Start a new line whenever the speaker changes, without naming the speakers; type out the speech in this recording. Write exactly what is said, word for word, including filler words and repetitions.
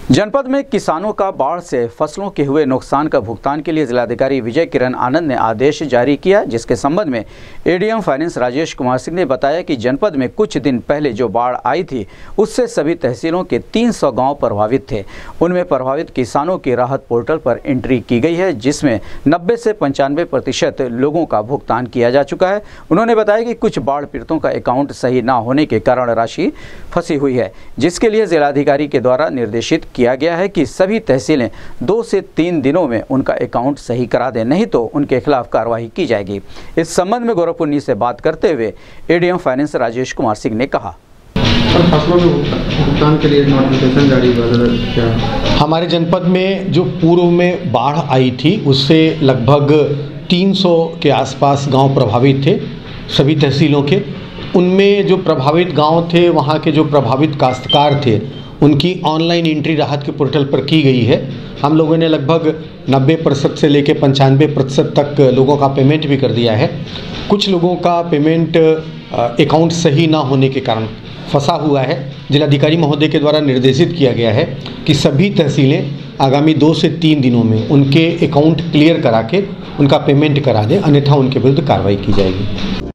जनपद में किसानों का बाढ़ से फसलों के हुए नुकसान का भुगतान के लिए जिलाधिकारी विजय किरण आनंद ने आदेश जारी किया, जिसके संबंध में एडीएम फाइनेंस राजेश कुमार सिंह ने बताया कि जनपद में कुछ दिन पहले जो बाढ़ आई थी उससे सभी तहसीलों के तीन सौ गांव प्रभावित थे। उनमें प्रभावित किसानों की राहत पोर्टल पर एंट्री की गई है, जिसमें नब्बे से पंचानवे प्रतिशत लोगों का भुगतान किया जा चुका है। उन्होंने बताया कि कुछ बाढ़ पीड़ितों का अकाउंट सही न होने के कारण राशि फंसी हुई है, जिसके लिए जिलाधिकारी के द्वारा निर्देशित किया गया है कि सभी तहसीलें दो से तीन दिनों में उनका अकाउंट सही करा दें, नहीं तो उनके खिलाफ कार्रवाई की जाएगी। इस संबंध में गोरखपुर से बात करते हुए एडीएम फाइनेंस राजेश कुमार सिंह ने कहा,
फसलों के भुगतान के लिए नोटिफिकेशन जारी क्या?
हमारे जनपद में जो पूर्व में बाढ़ आई थी उससे लगभग तीन सौ के आसपास गांव प्रभावित थे, सभी तहसीलों के। उनमें जो प्रभावित गांव थे, वहां के जो प्रभावित काश्तकार थे, उनकी ऑनलाइन एंट्री राहत के पोर्टल पर की गई है। हम लोगों ने लगभग नब्बे प्रतिशत से लेकर पंचानवे प्रतिशत तक लोगों का पेमेंट भी कर दिया है। कुछ लोगों का पेमेंट अकाउंट सही ना होने के कारण फंसा हुआ है। जिलाधिकारी महोदय के द्वारा निर्देशित किया गया है कि सभी तहसीलें आगामी दो से तीन दिनों में उनके अकाउंट क्लियर करा के उनका पेमेंट करा दें, अन्यथा उनके विरुद्ध कार्रवाई की जाएगी।